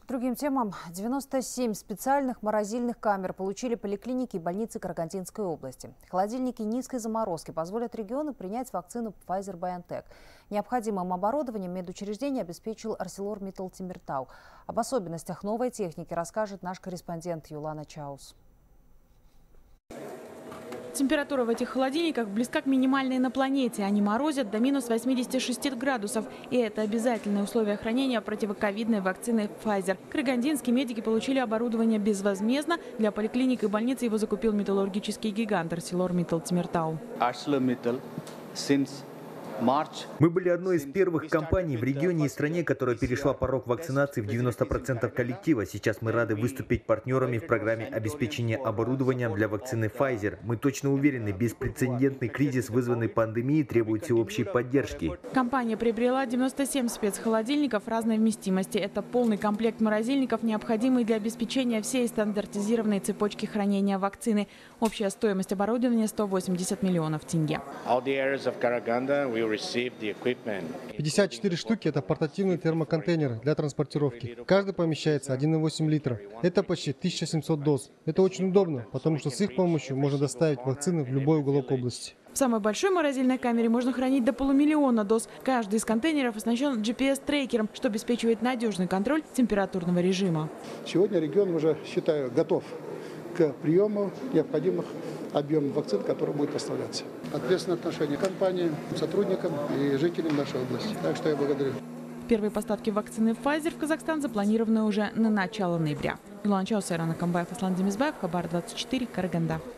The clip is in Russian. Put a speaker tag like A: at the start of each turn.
A: К другим темам. 97 специальных морозильных камер получили поликлиники и больницы Карагандинской области. Холодильники низкой заморозки позволят региону принять вакцину Pfizer-BioNTech. Необходимым оборудованием медучреждение обеспечил ArcelorMittal Темиртау. Об особенностях новой техники расскажет наш корреспондент Юлана Чаус.
B: Температура в этих холодильниках близка к минимальной на планете. Они морозят до минус 86 градусов. И это обязательное условие хранения противоковидной вакцины Pfizer. Карагандинские медики получили оборудование безвозмездно. Для поликлиник и больниц его закупил металлургический гигант ArcelorMittal Темиртау.
C: Мы были одной из первых компаний в регионе и стране, которая перешла порог вакцинации в 90% коллектива. Сейчас мы рады выступить партнерами в программе обеспечения оборудованием для вакцины Pfizer. Мы точно уверены, беспрецедентный кризис, вызванный пандемией, требует всеобщей поддержки.
B: Компания приобрела 97 спецхолодильников разной вместимости. Это полный комплект морозильников, необходимый для обеспечения всей стандартизированной цепочки хранения вакцины. Общая стоимость оборудования – 180 миллионов тенге.
D: 54 штуки – это портативные термоконтейнеры для транспортировки. Каждый помещается 1,8 литра. Это почти 1700 доз. Это очень удобно, потому что с их помощью можно доставить вакцины в любой уголок области.
B: В самой большой морозильной камере можно хранить до 500 000 доз. Каждый из контейнеров оснащен GPS-трекером, что обеспечивает надежный контроль температурного режима.
E: Сегодня регион уже, считаю, готов к приему необходимых объемов вакцин, которые будут поставляться. Ответственное отношение к компании, сотрудникам и жителям нашей области. Так что я благодарю.
B: Первые поставки вакцины Pfizer в Казахстан запланированы уже на начало ноября. Юлана Чаус, Айран Акамбаев, Аслан Демизбаев, Хабар 24, Караганда.